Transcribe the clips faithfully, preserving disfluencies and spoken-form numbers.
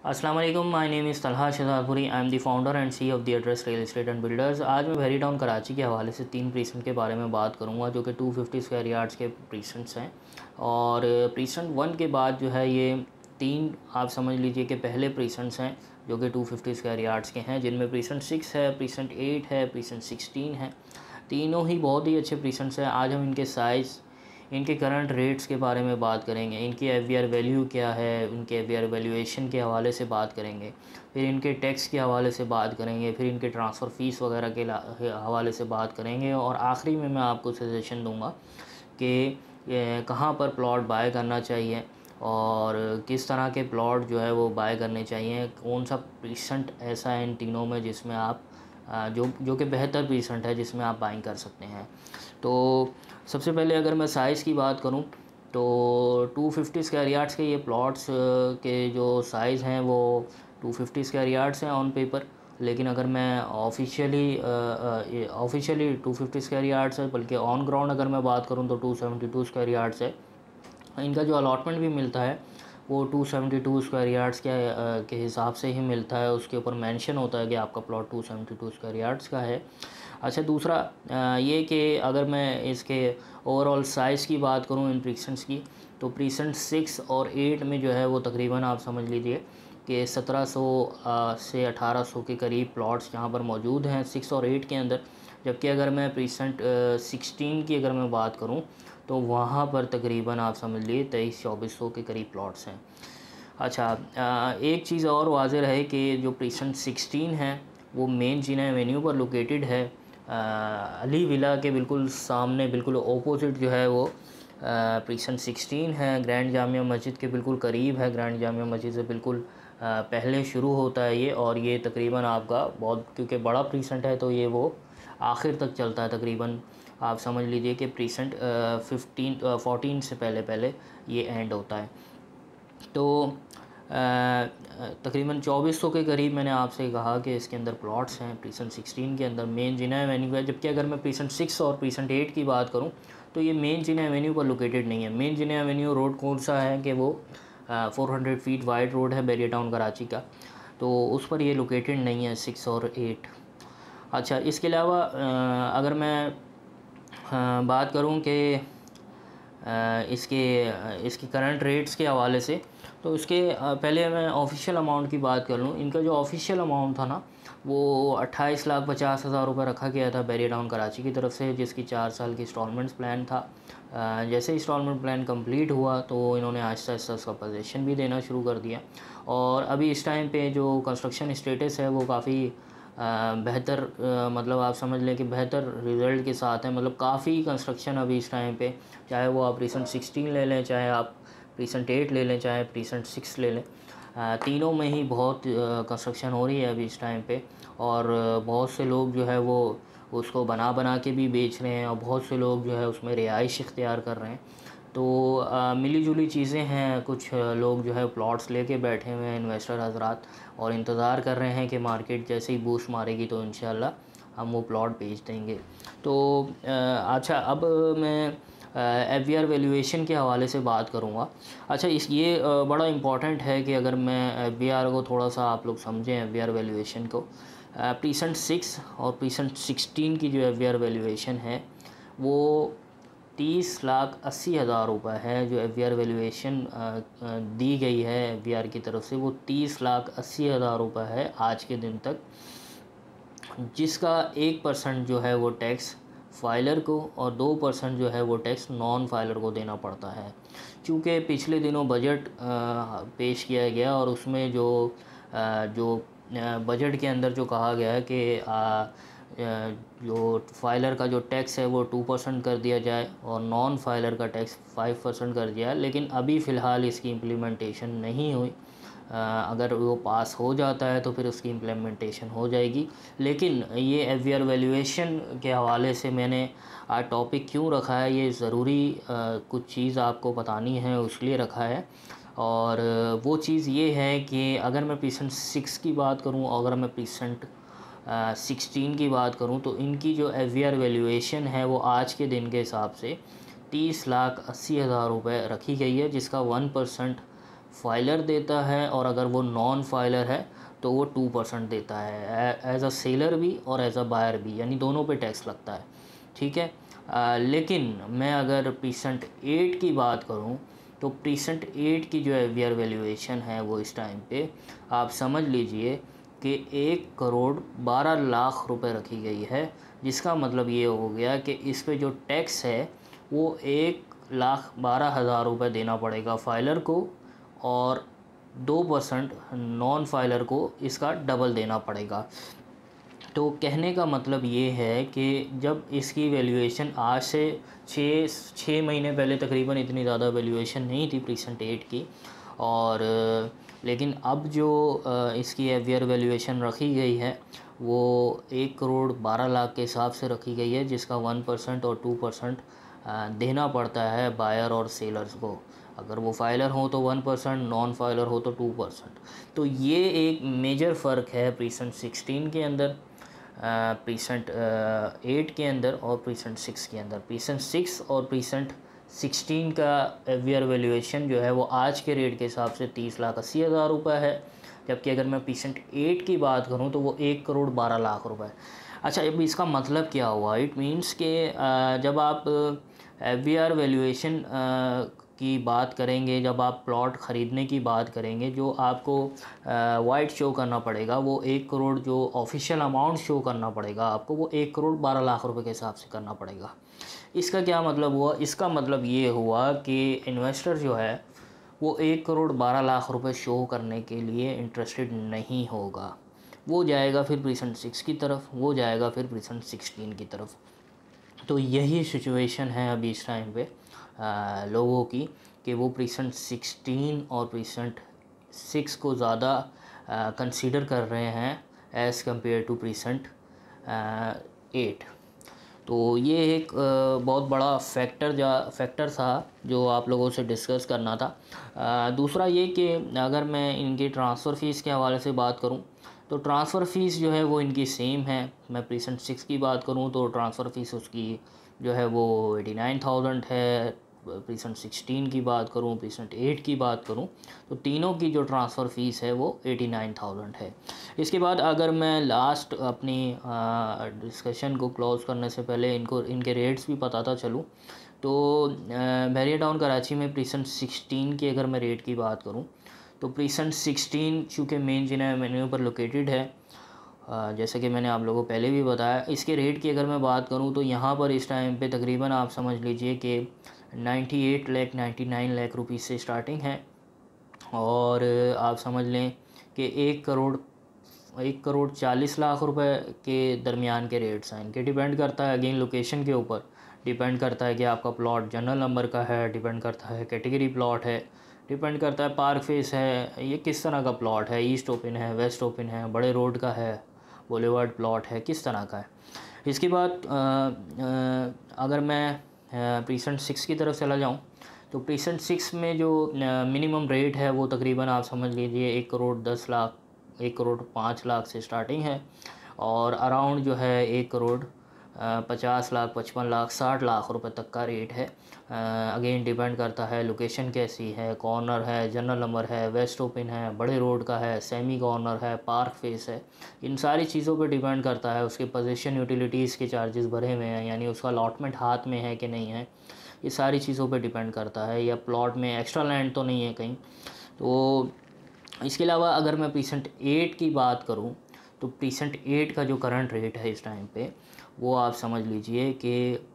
अस्सलाम वालेकुम, my name is Talha Shahzadpuri. I am the founder and CEO of the address real estate and builders. आज मैं very town Karachi के हवाले से तीन प्रीसेंट के बारे में बात करूंगा जो कि टू फिफ्टी स्क्वायर यार्ड्स के प्रीसेंट्स हैं। और प्रीसेंट वन के बाद जो है ये तीन आप समझ लीजिए कि पहले प्रीसेंट्स हैं जो कि टू फिफ्टी स्क्वायर यार्ड्स के हैं, जिनमें प्रीसेंट सिक्स है, प्रीसेंट एट है, प्रीसेंट सिक्सटीन है। तीनों ही बहुत ही अच्छे प्रीसेंट्स हैं। आज हम इनके साइज़, इनके करंट रेट्स के बारे में बात करेंगे, इनकी एफ वी आर वैल्यू क्या है, उनके एफ वी आर वैल्यूएशन के हवाले से बात करेंगे, फिर इनके टैक्स के हवाले से बात करेंगे, फिर इनके ट्रांसफ़र फ़ीस वगैरह के हवाले से बात करेंगे, और आखिरी में मैं आपको सजेशन दूंगा कि कहाँ पर प्लॉट बाय करना चाहिए और किस तरह के प्लॉट जो है वो बाय करने चाहिए, कौन सा प्रीसेंट ऐसा है इन तीनों में जिसमें आप जो जो कि बेहतर प्रीसेंट है जिसमें आप बाइंग कर सकते हैं। तो सबसे पहले अगर मैं साइज़ की बात करूं तो टू फिफ्टी स्क्वायर यार्ड्स के ये प्लॉट्स के जो साइज़ हैं वो टू फिफ्टी स्क्वायर यार्ड्स हैं ऑन पेपर, लेकिन अगर मैं officially officially two fifty square yards है, बल्कि ऑन ग्राउंड अगर मैं बात करूं तो two seventy two square yards है। इनका जो अलॉटमेंट भी मिलता है वो two seventy two square yards के के हिसाब से ही मिलता है। उसके ऊपर मेंशन होता है कि आपका plot two seventy two square yards का है। अच्छा, दूसरा ये कि अगर मैं इसके ओवरऑल साइज़ की बात करूं इन प्रीसेंट्स की, तो प्रीसेंट सिक्स और एट में जो है वो तकरीबन आप समझ लीजिए कि सत्रह सौ से अठारह सौ के करीब प्लॉट्स यहाँ पर मौजूद हैं सिक्स और एट के अंदर। जबकि अगर मैं प्रीसेंट सिक्सटीन की अगर मैं बात करूं तो वहाँ पर तकरीबन आप समझ लिए तेईस चौबीस सौ के करीब प्लॉट्स हैं। अच्छा, एक चीज़ और वाज़ेह रहे कि जो प्रीसेंट सिक्सटीन है वो मेन जीना एवेन्यू पर लोकेटेड है, अली विला के बिल्कुल सामने, बिल्कुल ओपोजिट जो है वो प्रीसेंट सिक्सटीन है। ग्रैंड जामिया मस्जिद के बिल्कुल करीब है, ग्रैंड जामिया मस्जिद से बिल्कुल पहले शुरू होता है ये, और ये तकरीबन आपका बहुत, क्योंकि बड़ा प्रीसेंट है तो ये वो आखिर तक चलता है। तकरीबन आप समझ लीजिए कि प्रीसेंट फिफ्टीन फोर्टीन से पहले पहले ये एंड होता है। तो तकरीबन चौबीस सौ के करीब मैंने आपसे कहा कि इसके अंदर प्लॉट्स हैं प्रीसेंट सिक्सटीन के अंदर मेन जिना एवेन्यू है। जबकि अगर मैं प्रीसेंट सिक्स और प्रीसेंट एट की बात करूं तो ये मेन जिना एवेन्यू पर लोकेटेड नहीं है। मेन जिना एवेन्यू रोड कौन सा है कि वो four hundred feet wide road है बैरिया टाउन कराची का, तो उस पर ये लोकेटेड नहीं है सिक्स और एट। अच्छा, इसके अलावा अगर मैं बात करूं कि इसके इसके करंट रेट्स के हवाले से, तो इसके पहले मैं ऑफिशियल अमाउंट की बात कर लूँ। इनका जो ऑफिशियल अमाउंट था ना वो अट्ठाईस लाख पचास हज़ार रुपये रखा गया था बैरिया टाउन कराची की तरफ से, जिसकी चार साल की इंस्टॉलमेंट्स प्लान था। जैसे इंस्टॉलमेंट प्लान कंप्लीट हुआ तो इन्होंने आहिस्ता आहिस्ता उसका पोजेसन भी देना शुरू कर दिया, और अभी इस टाइम पे जो कंस्ट्रक्शन स्टेटस है वो काफ़ी बेहतर, मतलब आप समझ लें कि बेहतर रिज़ल्ट के साथ है। मतलब काफ़ी कंस्ट्रक्शन अभी इस टाइम पे, चाहे वो आप प्रीसेंट सिक्सटीन ले लें, चाहे आप प्रीसेंट एट ले लें, चाहे प्रीसेंट सिक्स ले लें, तीनों में ही बहुत कंस्ट्रक्शन हो रही है अभी इस टाइम पे। और बहुत से लोग जो है वो उसको बना बना के भी बेच रहे हैं, और बहुत से लोग जो है उसमें रिहाइश इख्तियार कर रहे हैं। तो आ, मिली जुली चीज़ें हैं। कुछ लोग जो है प्लॉट्स लेके बैठे हुए हैं इन्वेस्टर हजरात, और इंतज़ार कर रहे हैं कि मार्केट जैसे ही बूस्ट मारेगी तो इंशाल्लाह हम वो प्लॉट बेच देंगे। तो आ, अच्छा, अब मैं एफ वी आर वैल्यूएशन के हवाले से बात करूँगा। अच्छा, इस ये आ, बड़ा इम्पॉर्टेंट है कि अगर मैं एफ वी आर को थोड़ा सा आप लोग समझें, एफ वी आर वैल्यूएशन को, प्रीसेंट सिक्स और प्रीसेंट सिक्सटीन की जो एफ वी आर वैल्यूएशन है वो तीस लाख अस्सी हज़ार रुपये है। जो एफ वी आर वैल्यूएशन दी गई है एफ वी आर की तरफ से वो तीस लाख अस्सी हज़ार रुपये है आज के दिन तक, जिसका एक परसेंट जो है वो टैक्स फाइलर को और दो परसेंट जो है वो टैक्स नॉन फाइलर को देना पड़ता है। क्योंकि पिछले दिनों बजट पेश किया गया और उसमें जो जो बजट के अंदर जो कहा गया है कि जो फाइलर का जो टैक्स है वो टू परसेंट कर दिया जाए और नॉन फाइलर का टैक्स फाइव परसेंट कर दिया है, लेकिन अभी फ़िलहाल इसकी इम्प्लीमेंटेशन नहीं हुई। अगर वो पास हो जाता है तो फिर उसकी इम्प्लीमेंटेशन हो जाएगी। लेकिन ये एफ वी आर वैल्यूएशन के हवाले से मैंने आज टॉपिक क्यों रखा है, ये ज़रूरी कुछ चीज़ आपको बतानी है उसके लिए रखा है। और वो चीज़ ये है कि अगर मैं प्रीसेंट सिक्स की बात करूँ, अगर मैं प्रीसेंट सिक्सटीन की बात करूं तो इनकी जो एफ वी आर वैल्यूएशन है वो आज के दिन के हिसाब से तीस लाख अस्सी हज़ार रुपये रखी गई है, जिसका वन परसेंट फाइलर देता है, और अगर वो नॉन फाइलर है तो वो टू परसेंट देता है एज अ सेलर भी और एज अ बायर भी, यानी दोनों पे टैक्स लगता है। ठीक है। आ, लेकिन मैं अगर प्रीसेंट एट की बात करूं तो प्रीसेंट एट की जो एवियर वैल्यूएशन है वो इस टाइम पे आप समझ लीजिए कि एक करोड़ बारह लाख रुपए रखी गई है, जिसका मतलब ये हो गया कि इस पे जो टैक्स है वो एक लाख बारह हज़ार रुपये देना पड़ेगा फाइलर को, और दो परसेंट नॉन फाइलर को इसका डबल देना पड़ेगा। तो कहने का मतलब ये है कि जब इसकी वैल्यूएशन आज से छः छः महीने पहले तकरीबन इतनी ज़्यादा वैल्यूएशन नहीं थी प्रीसेंट एट की, और लेकिन अब जो इसकी एवियर वैल्यूएशन रखी गई है वो एक करोड़ बारह लाख के हिसाब से रखी गई है, जिसका वन परसेंट और टू परसेंट देना पड़ता है बायर और सेलर्स को। अगर वो फाइलर हो तो वन परसेंट, नॉन फाइलर हो तो टू परसेंट। तो ये एक मेजर फ़र्क है प्रीसेंट सिक्सटीन के अंदर, प्रीसेंट एट के अंदर और प्रीसेंट सिक्स के अंदर। प्रीसेंट सिक्स और प्रीसेंट सिक्सटीन का एवियर वैल्यूएशन जो है वो आज के रेट के हिसाब से तीस लाख अस्सी हज़ार रुपये है, जबकि अगर मैं प्रीसेंट एट की बात करूं तो वो एक करोड़ बारह लाख रुपए। अच्छा, अब इसका मतलब क्या हुआ? इट मीन्स कि जब आप एवियर वैल्यूएशन की बात करेंगे, जब आप प्लॉट ख़रीदने की बात करेंगे, जो आपको वाइट शो करना पड़ेगा वो एक करोड़, जो ऑफिशियल अमाउंट शो करना पड़ेगा आपको वो एक करोड़ बारह लाख रुपए के हिसाब से करना पड़ेगा। इसका क्या मतलब हुआ? इसका मतलब ये हुआ कि इन्वेस्टर जो है वो एक करोड़ बारह लाख रुपए शो करने के लिए इंटरेस्टेड नहीं होगा, वो जाएगा फिर प्रीसेंट सिक्स की तरफ, वो जाएगा फिर प्रीसेंट सिक्सटीन की तरफ। तो यही सिचुएशन है अभी इस टाइम पे आ, लोगों की, कि वो प्रीसेंट सिक्सटीन और प्रीसेंट सिक्स को ज़्यादा कंसीडर कर रहे हैं as compare to precinct eight. तो ये एक आ, बहुत बड़ा फैक्टर जा फैक्टर था जो आप लोगों से डिस्कस करना था। आ, दूसरा ये कि अगर मैं इनकी ट्रांसफ़र फ़ीस के हवाले से बात करूं तो ट्रांसफ़र फ़ीस जो है वो इनकी सेम है। मैं प्रीसेंट सिक्स की बात करूं तो ट्रांसफ़र फ़ीस उसकी जो है वो एटी नाइन थाउजेंड है। प्रीसेंट सिक्सटीन की बात करूं, प्रीसेंट एट की बात करूं तो तीनों की जो ट्रांसफ़र फ़ीस है वो एटी नाइन थाउजेंड है। इसके बाद अगर मैं लास्ट अपनी डिस्कशन को क्लोज़ करने से पहले इनको इनके रेट्स भी बताता चलूँ तो बैरिया टाउन कराची में प्रीसेंट सिक्सटीन की अगर मैं रेट की बात करूँ तो प्रीसेंट सिक्सटीन चूँकि मेन जिना एवेन्यू पर लोकेटेड है, जैसे कि मैंने आप लोगों को पहले भी बताया, इसके रेट की अगर मैं बात करूं तो यहाँ पर इस टाइम पे तकरीबन आप समझ लीजिए कि अट्ठानवे लाख निन्यानवे लाख रुपीस से स्टार्टिंग है, और आप समझ लें कि एक करोड़ एक करोड़ चालीस लाख रुपए के दरमियान के रेट्स हैं। इनके डिपेंड करता है अगेन लोकेशन के ऊपर, डिपेंड करता है कि आपका प्लॉट जनरल नंबर का है, डिपेंड करता है कैटेगरी प्लॉट है, डिपेंड करता है पार्क फेस है, ये किस तरह का प्लॉट है, ईस्ट ओपन है, वेस्ट ओपन है, बड़े रोड का है, बॉलीवर्ड प्लॉट है, किस तरह का है। इसके बाद अगर मैं प्रीसेंट सिक्स की तरफ चला जाऊं तो प्रीसेंट सिक्स में जो मिनिमम रेट है वो तकरीबन आप समझ लीजिए एक करोड़ दस लाख एक करोड़ पाँच लाख से स्टार्टिंग है, और अराउंड जो है एक करोड़ पचास लाख पचपन लाख साठ लाख रुपए तक का रेट है। अगेन डिपेंड करता है लोकेशन कैसी है, कॉर्नर है, जनरल नंबर है, वेस्ट ओपन है, बड़े रोड का है, सेमी कॉर्नर है, पार्क फेस है, इन सारी चीज़ों पे डिपेंड करता है। उसके पोजीशन यूटिलिटीज़ के चार्जेस भरे हुए हैं, यानी उसका अलॉटमेंट हाथ में है कि नहीं है, ये सारी चीज़ों पे डिपेंड करता है, या प्लॉट में एक्स्ट्रा लैंड तो नहीं है कहीं। तो इसके अलावा अगर मैं प्रीसेंट एट की बात करूँ तो प्रीसेंट एट का जो करंट रेट है इस टाइम पे वो आप समझ लीजिए कि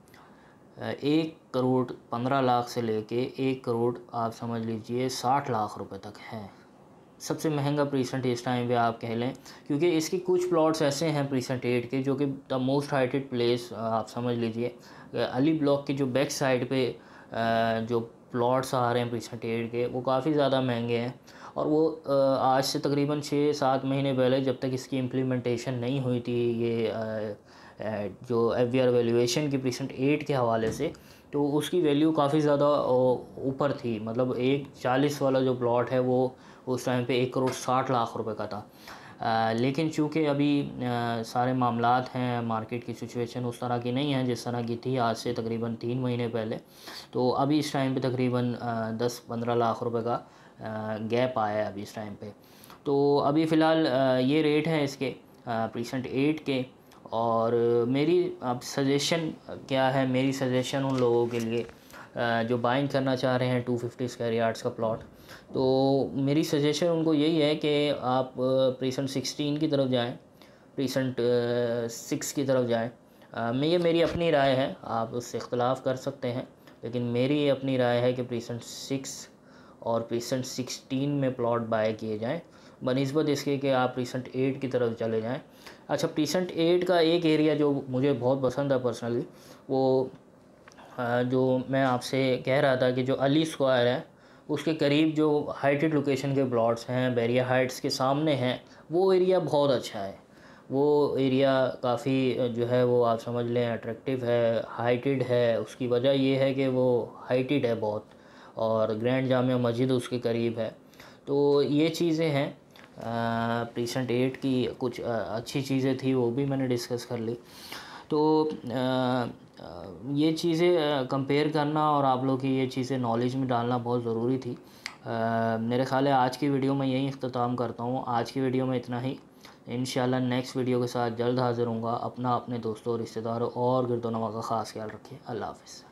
एक करोड़ पंद्रह लाख से लेके एक करोड़ आप समझ लीजिए साठ लाख रुपए तक है। सबसे महंगा प्रीसेंट इस टाइम पे आप कह लें, क्योंकि इसके कुछ प्लॉट्स ऐसे हैं प्रीसेंट एट के जो कि द मोस्ट हाइटेड प्लेस आप समझ लीजिए अली ब्लॉक के जो बैक साइड पे जो प्लॉट्स आ रहे हैं प्रीसेंट एट के वो काफ़ी ज़्यादा महंगे हैं, और वो आज से तकरीबन छः सात महीने पहले जब तक इसकी इम्प्लीमेंटेशन नहीं हुई थी ये जो एवियर वैल्यूएशन की प्रीसेंट एट के हवाले से, तो उसकी वैल्यू काफ़ी ज़्यादा ऊपर थी। मतलब एक चालीस वाला जो प्लॉट है वो उस टाइम पे एक करोड़ साठ लाख रुपए का था। आ, लेकिन चूँकि अभी आ, सारे मामलात हैं, मार्केट की सिचुएशन उस तरह की नहीं है जिस तरह की थी आज से तकरीबन तीन महीने पहले, तो अभी इस टाइम पे तकरीबन दस पंद्रह लाख रुपए का गैप आया है अभी इस टाइम पे। तो अभी फ़िलहाल ये रेट है इसके प्रीसेंट एट के। और मेरी अब सजेशन क्या है, मेरी सजेशन उन लोगों के लिए जो बाइंग करना चाह रहे हैं टू फिफ्टी स्क्वायर यार्ड्स का प्लॉट, तो मेरी सजेशन उनको यही है कि आप प्रीसेंट सिक्सटीन की तरफ जाएं, प्रीसेंट सिक्स की तरफ जाएं। मैं ये मेरी अपनी राय है, आप उससे इख्तलाफ कर सकते हैं, लेकिन मेरी अपनी राय है कि प्रीसेंट सिक्स और प्रीसेंट सिक्सटीन में प्लॉट बाय किए जाएं बनिस्बत इसके कि आप प्रीसेंट एट की तरफ चले जाएं। अच्छा, प्रीसेंट एट का एक एरिया जो मुझे बहुत पसंद है पर्सनली, वो जो मैं आपसे कह रहा था कि जो अली स्क्वायर है उसके करीब जो हाइटेड लोकेशन के प्लॉट्स हैं, बैरिया हाइट्स के सामने हैं, वो एरिया बहुत अच्छा है। वो एरिया काफ़ी जो है वो आप समझ लें अट्रैक्टिव है, हाइटेड है। उसकी वजह ये है कि वो हाइटेड है बहुत, और ग्रैंड जामिया मस्जिद उसके करीब है। तो ये चीज़ें हैं। प्रीसेंट एट की कुछ अच्छी चीज़ें थी, वो भी मैंने डिस्कस कर ली। तो आ, ये चीज़ें कंपेयर करना और आप लोग की ये चीज़ें नॉलेज में डालना बहुत ज़रूरी थी। आ, मेरे ख़्याल है आज की वीडियो में यही इख्तिताम करता हूँ। आज की वीडियो में इतना ही। इंशाल्लाह नेक्स्ट वीडियो के साथ जल्द हाज़िर होऊंगा। अपना, अपने दोस्तों, रिश्तेदारों और गिरदोनवा का ख़ास ख्याल रखिए। अल्लाह हाफ़िज़।